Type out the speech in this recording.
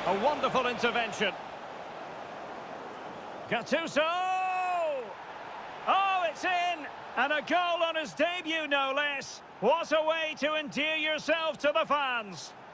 A wonderful intervention. Gattuso! Oh, it's in! And a goal on his debut, no less. What a way to endear yourself to the fans.